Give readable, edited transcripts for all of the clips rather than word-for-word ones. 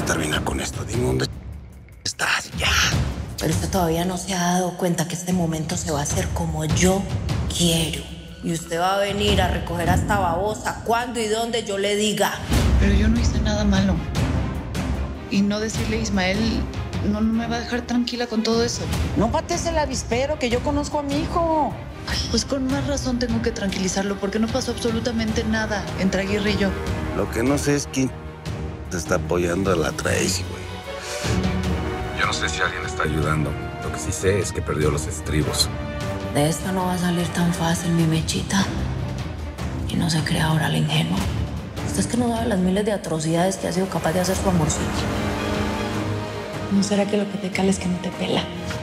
terminar con esto. Dime dónde estás ya. Pero usted todavía no se ha dado cuenta que este momento se va a hacer como yo quiero. Y usted va a venir a recoger a esta babosa cuando y donde yo le diga. Pero yo no hice nada malo. Y no decirle a Ismael no me va a dejar tranquila con todo eso. No patees el avispero, que yo conozco a mi hijo. Pues con más razón tengo que tranquilizarlo, porque no pasó absolutamente nada entre Aguirre y yo. Lo que no sé es quién te está apoyando a la Tracy, güey. Yo no sé si alguien está ayudando. Lo que sí sé es que perdió los estribos. De esta no va a salir tan fácil, mi mechita. Y no se crea ahora la ingenua. Usted es que no sabe las miles de atrocidades que ha sido capaz de hacer su amorcito. ¿No será que lo que te cala es que no te pela?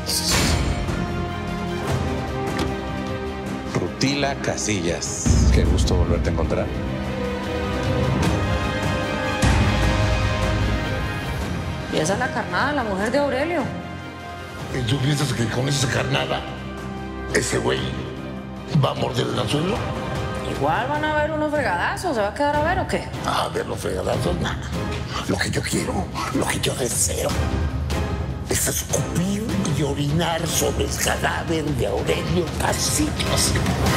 Rutila Casillas. Qué gusto volverte a encontrar. Y esa es la carnada, la mujer de Aurelio. ¿Y tú piensas que con esa carnada ese güey va a morder el anzuelo? Igual van a haber unos fregadazos. ¿Se va a quedar a ver o qué? A ver, los fregadazos, nada. Lo que yo quiero, lo que yo deseo, es escupir y orinar sobre el cadáver de Aurelio Casillas.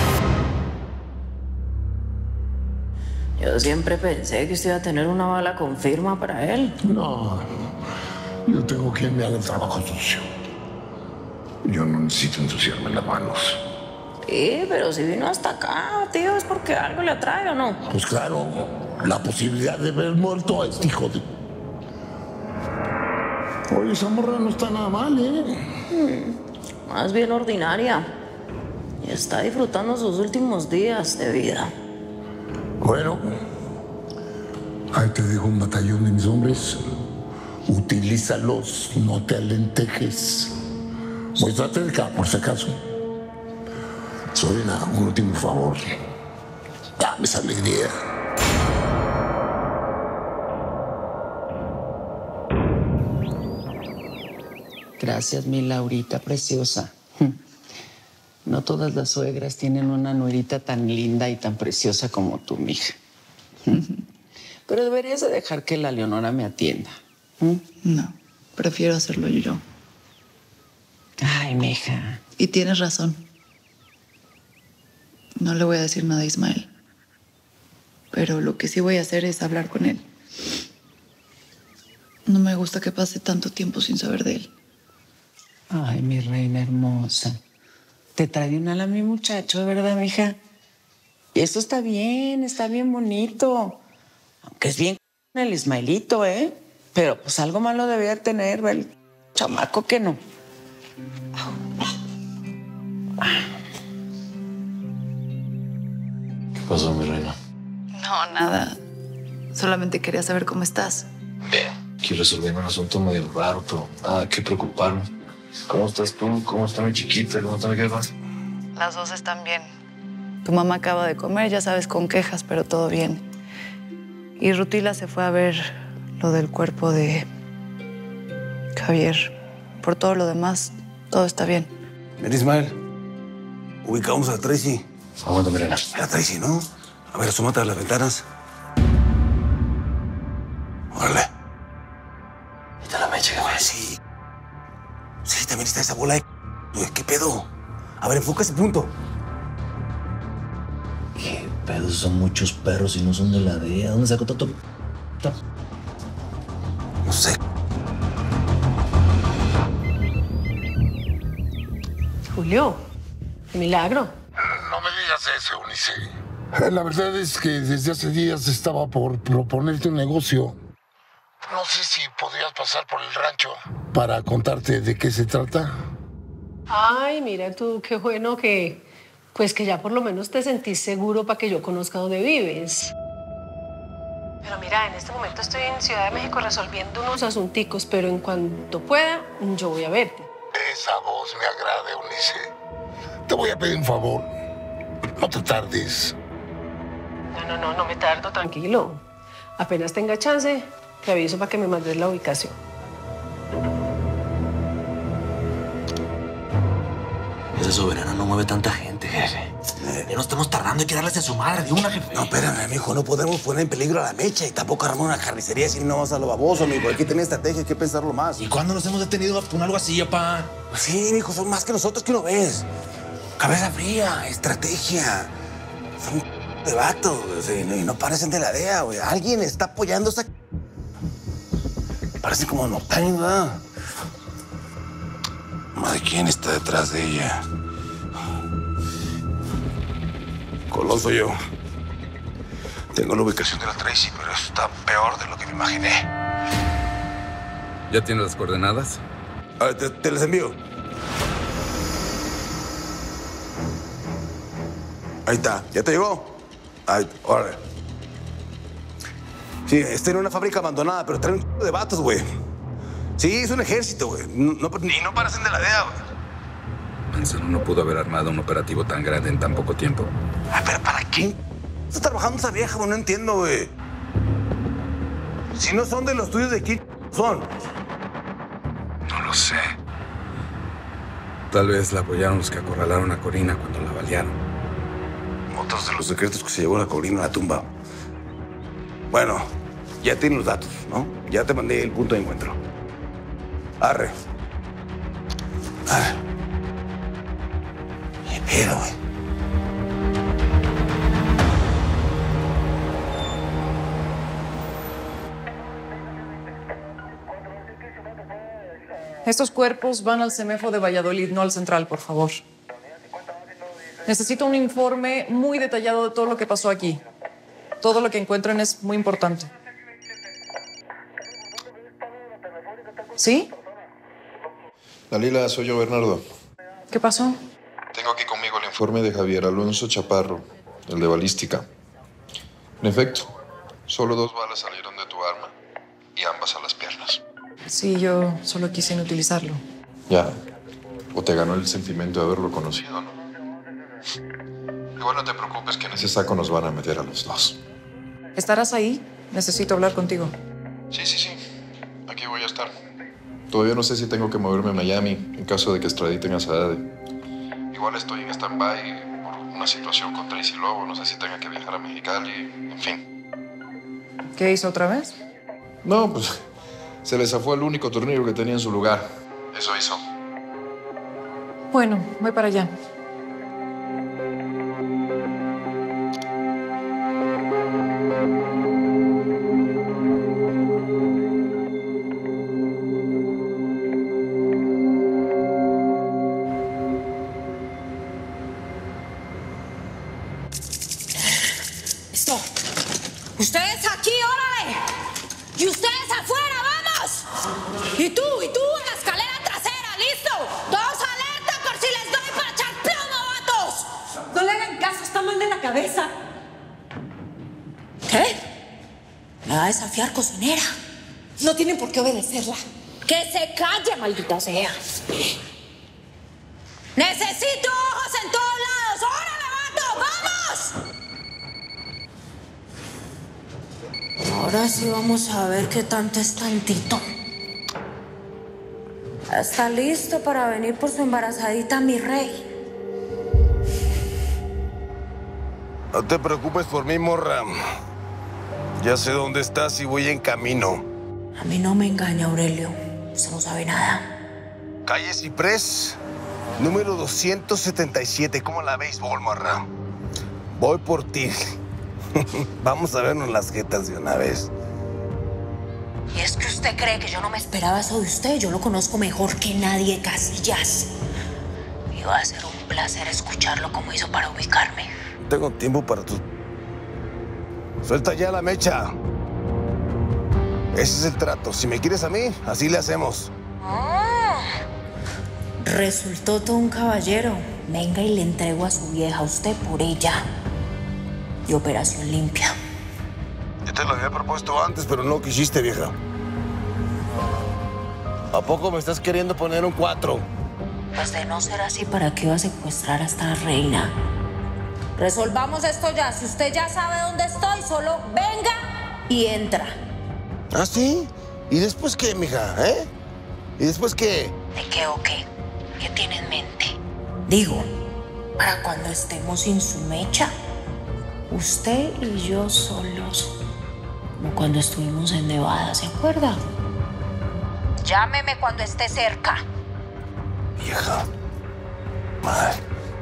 Yo siempre pensé que usted iba a tener una bala con firma para él. No, yo tengo quien me haga el trabajo sucio. Yo no necesito ensuciarme las manos. Sí, pero si vino hasta acá, tío, ¿es porque algo le atrae o no? Pues claro, la posibilidad de ver muerto a este hijo de... Oye, esa morra no está nada mal, ¿eh? Más bien ordinaria. Y está disfrutando sus últimos días de vida. Bueno, ahí te dejo un batallón de mis hombres. Utilízalos, no te alentejes. Muéstrate de acá, por si acaso. Sobrina, un último favor. Dame esa alegría. Gracias, mi Laurita preciosa. No todas las suegras tienen una nuerita tan linda y tan preciosa como tú, mija. Pero deberías de dejar que la Leonora me atienda. No, prefiero hacerlo yo. Ay, mija. Y tienes razón. No le voy a decir nada a Ismael. Pero lo que sí voy a hacer es hablar con él. No me gusta que pase tanto tiempo sin saber de él. Ay, mi reina hermosa. Te trae un ala mi muchacho, ¿verdad, mija? Y eso está bien bonito. Aunque es bien el Ismaelito, ¿eh? Pero pues algo malo debía tener, el chamaco que no. ¿Qué pasó, mi reina? No, nada. Solamente quería saber cómo estás. Bien. Aquí resolviendo un asunto medio raro, pero nada que preocuparme. ¿Cómo estás tú? ¿Cómo está mi chiquita? ¿Cómo está mi jefa? Las dos están bien. Tu mamá acaba de comer, ya sabes, con quejas, pero todo bien. Y Rutila se fue a ver lo del cuerpo de Javier. Por todo lo demás, todo está bien. Mira, Ismael, ubicamos a Tracy. Aguanta, mi reina. La Tracy, ¿no? A ver, asómate a las ventanas. Órale. ¿Y te la mecha, qué güey? Sí. Sí, también está esa bola de... ¿Qué pedo? A ver, enfoca ese punto. ¿Qué pedo? Son muchos perros y no son de la DEA. ¿Dónde sacó tanto? No sé. Julio, qué milagro. No me digas eso, Unice. La verdad es que desde hace días estaba por proponerte un negocio. No sé si podrías pasar por el rancho para contarte de qué se trata. Ay, mira tú, qué bueno que ya por lo menos te sentís seguro para que yo conozca dónde vives. Pero mira, en este momento estoy en Ciudad de México resolviendo unos asunticos, pero en cuanto pueda, yo voy a verte. Esa voz me agrada, Unice. Te voy a pedir un favor. No te tardes. No me tardo, tranquilo. Apenas tenga chance, te aviso para que me mandes la ubicación. Esa soberana no mueve tanta gente, jefe. Ya no estamos tardando, hay que darles a su madre de una, jefe. No, espérame, mijo, no podemos poner en peligro a la mecha y tampoco armar una carnicería si no vas a lo baboso, mijo. Hay que tener estrategia, hay que pensarlo más. ¿Y cuándo nos hemos detenido con algo así, papá? Pues sí, mijo, son más que nosotros, ¿qué no ves? Cabeza fría, estrategia. Son de vatos, y no parecen de la DEA, güey. Alguien está apoyando esa... Parece como norteño, ¿verdad? Madre, ¿quién está detrás de ella? Colón soy yo. Tengo la ubicación de la Tracy, pero está peor de lo que me imaginé. ¿Ya tienes las coordenadas? A ver, te las envío. Ahí está. ¿Ya te llegó? Ahí, órale. Sí, está en una fábrica abandonada, pero trae un c*** de vatos, güey. Sí, es un ejército, güey. No parecen de la DEA, güey. Manzano no pudo haber armado un operativo tan grande en tan poco tiempo. Ay, pero ¿para qué está trabajando esa vieja, güey? No entiendo, güey. Si no son de los tuyos, ¿de quién son? No lo sé. Tal vez la apoyaron los que acorralaron a Corina cuando la balearon. Otros de los secretos que se llevó la Corina a la tumba. Bueno, ya tienen los datos, ¿no? Ya te mandé el punto de encuentro. Arre. Arre. ¿Qué pedo, güey? Estos cuerpos van al CEMEFO de Valladolid, no al Central, por favor. Necesito un informe muy detallado de todo lo que pasó aquí. Todo lo que encuentren es muy importante. ¿Sí? Dalila, soy yo, Bernardo. ¿Qué pasó? Tengo aquí conmigo el informe de Javier Alonso Chaparro, el de balística. En efecto, solo 2 balas salieron de tu arma y ambas a las piernas. Sí, yo solo quise inutilizarlo. Ya. O te ganó el sentimiento de haberlo conocido, ¿no? Igual no te preocupes que en ese saco nos van a meter a los 2. ¿Estarás ahí? Necesito hablar contigo. Sí. Aquí voy a estar. Todavía no sé si tengo que moverme a Miami en caso de que extraditen a Saade. Igual estoy en stand-by por una situación con Tracy Lobo. No sé si tenga que viajar a Mexicali, en fin. ¿Qué hizo otra vez? No, pues se le zafó el único tornillo que tenía en su lugar. Eso hizo. Bueno, voy para allá. Ustedes aquí, órale. Y ustedes afuera, vamos. Y tú en la escalera trasera, ¿listo? Todos alerta por si les doy para echar plomo, vatos. No le hagan caso, está mal de la cabeza. ¿Qué? ¿Me va a desafiar, cocinera? No tienen por qué obedecerla. Que se calle, maldita sea. Necesito ojos en todos lados. ¡Órale, vato! ¡Vamos! Ahora sí vamos a ver qué tanto es tantito. ¿Está listo para venir por su embarazadita, mi rey? No te preocupes por mí, morra. Ya sé dónde estás y voy en camino. A mí no me engaña, Aurelio. Usted no sabe nada. Calle Ciprés, número 277. ¿Cómo la béisbol, morra? Voy por ti. Vamos a vernos las jetas de una vez. Y es que usted cree que yo no me esperaba eso de usted. Yo lo conozco mejor que nadie, Casillas. Y va a ser un placer escucharlo como hizo para ubicarme. No tengo tiempo para tu... Suelta ya la mecha. Ese es el trato. Si me quieres a mí, así le hacemos. Resultó todo un caballero. Venga y le entrego a su vieja a usted por ella. Y operación limpia. Yo te lo había propuesto antes, pero no quisiste, vieja. ¿A poco me estás queriendo poner un 4? Pues de no ser así, ¿para qué iba a secuestrar a esta reina? Resolvamos esto ya. Si usted ya sabe dónde estoy, solo venga y entra. ¿Ah, sí? ¿Y después qué, mija? ¿Y después qué? ¿De qué o qué? ¿Qué tiene en mente? Digo, para cuando estemos sin su mecha. Usted y yo solos. Como cuando estuvimos en Nevada, ¿se acuerda? Llámeme cuando esté cerca. Vieja. Madre.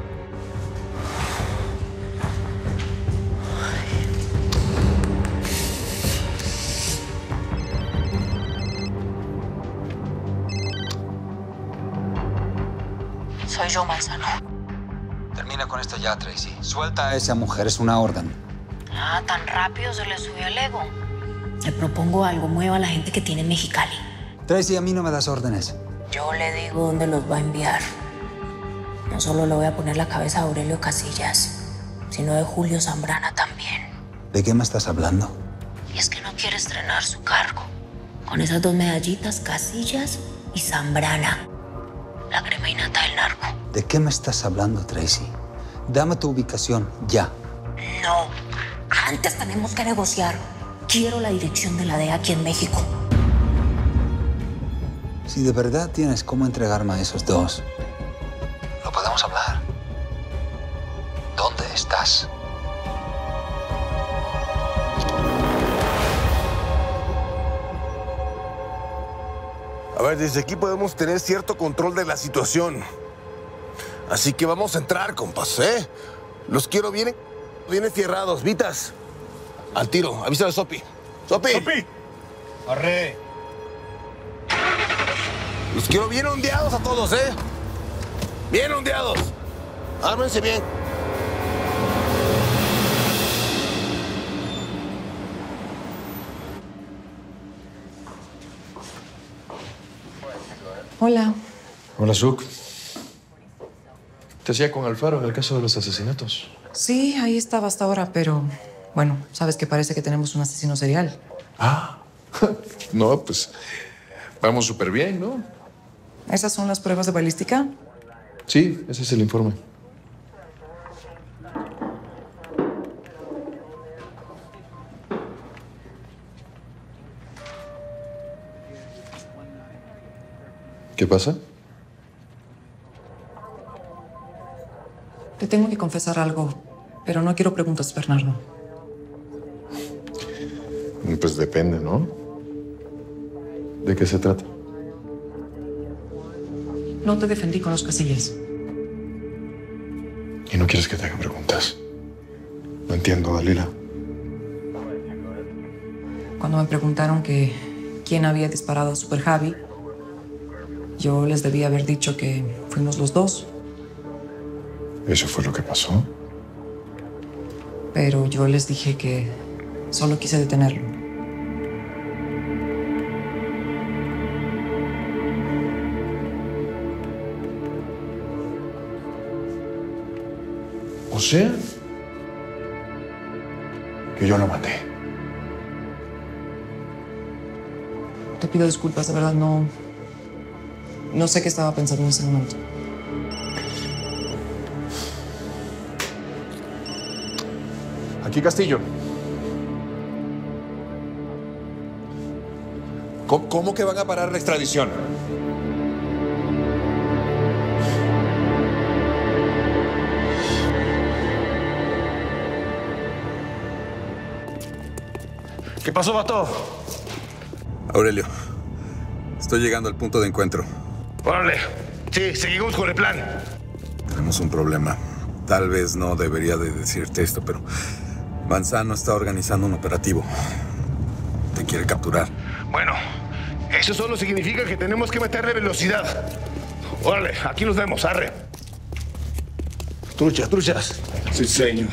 Soy yo, Manzano. Termina con esto ya, Tracy. Suelta a esa mujer, es una orden. Ah, tan rápido se le subió el ego. Le propongo algo, mueva a la gente que tiene en Mexicali. Tracy, a mí no me das órdenes. Yo le digo dónde los va a enviar. No solo le voy a poner la cabeza a Aurelio Casillas, sino de Julio Zambrana también. ¿De qué me estás hablando? Y es que no quiere estrenar su cargo. Con esas dos medallitas, Casillas y Zambrana. La crema innata del narco. ¿De qué me estás hablando, Tracy? Dame tu ubicación, ya. No. Antes tenemos que negociar. Quiero la dirección de la DEA aquí en México. Si de verdad tienes cómo entregarme a esos dos, lo podemos hablar. ¿Dónde estás? A ver, desde aquí podemos tener cierto control de la situación. Así que vamos a entrar, compas, ¿eh? Los quiero bien enfierrados. Vitas, al tiro. Avísale a Sopi. ¡Sopi! ¡Sopi! ¡Arre! Los quiero bien ondeados a todos, ¿eh? Bien ondeados. Ármense bien. Hola. Hola, Zuc. Te hacía con Alfaro en el caso de los asesinatos. Sí, ahí estaba hasta ahora, pero bueno, sabes que parece que tenemos un asesino serial. Ah, no, pues vamos súper bien, ¿no? ¿Esas son las pruebas de balística? Sí, ese es el informe. ¿Qué pasa? Te tengo que confesar algo, pero no quiero preguntas, Bernardo. Pues depende, ¿no? ¿De qué se trata? No te defendí con los Casillas. ¿Y no quieres que te haga preguntas? No entiendo, Dalila. Cuando me preguntaron que quién había disparado a Super Javi, yo les debía haber dicho que fuimos los dos. ¿Eso fue lo que pasó? Pero yo les dije que solo quise detenerlo. O sea, que yo lo maté. Te pido disculpas, de verdad, no sé qué estaba pensando en ese momento. Aquí Castillo. ¿Cómo que van a parar la extradición? ¿Qué pasó, vato? Aurelio, estoy llegando al punto de encuentro. Órale. Sí, seguimos con el plan. Tenemos un problema. Tal vez no debería de decirte esto, pero Manzano está organizando un operativo. Te quiere capturar. Bueno, eso solo significa que tenemos que meterle velocidad. Órale, aquí nos vemos, arre. Truchas, truchas. Sí, señor.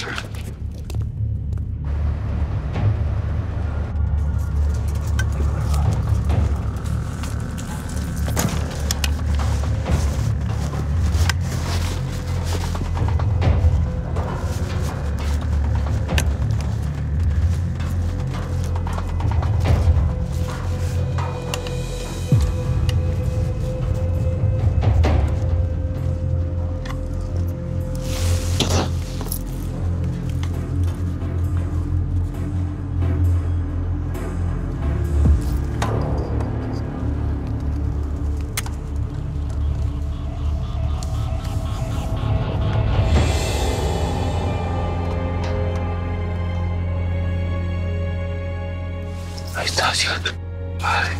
Ay.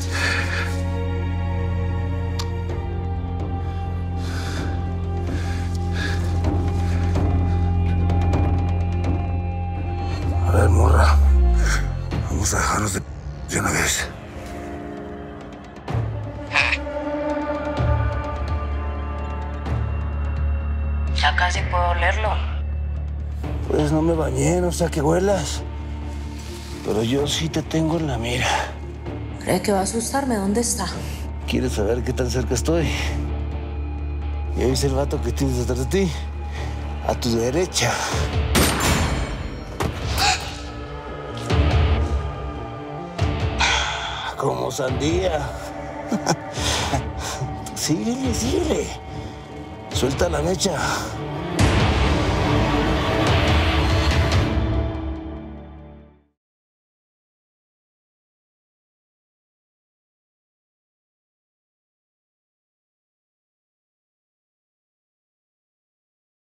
A ver, morra. Vamos a dejarnos de una vez. Ya casi puedo olerlo. Pues no me bañé, no sé a qué huelas. Pero yo sí te tengo en la mira. ¿Cree que va a asustarme? ¿Dónde está? ¿Quieres saber qué tan cerca estoy? Ya viste el vato que tienes detrás de ti. A tu derecha. Como sandía. Síguele, síguele. Suelta la mecha.